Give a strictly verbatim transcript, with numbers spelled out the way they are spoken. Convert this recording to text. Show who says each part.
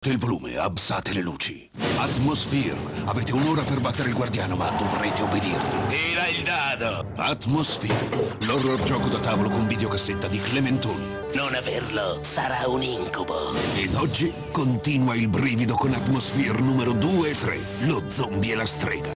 Speaker 1: Abbassate il volume, abbassate le luci. Atmosphere. Avete un'ora per battere il guardiano, ma dovrete obbedirgli.
Speaker 2: Tira il dado!
Speaker 1: Atmosphere. L'horror gioco da tavolo con videocassetta di Clementoni.
Speaker 2: Non averlo sarà un incubo.
Speaker 1: Ed oggi continua il brivido con Atmosphere numero due e tre. Lo zombie e la strega.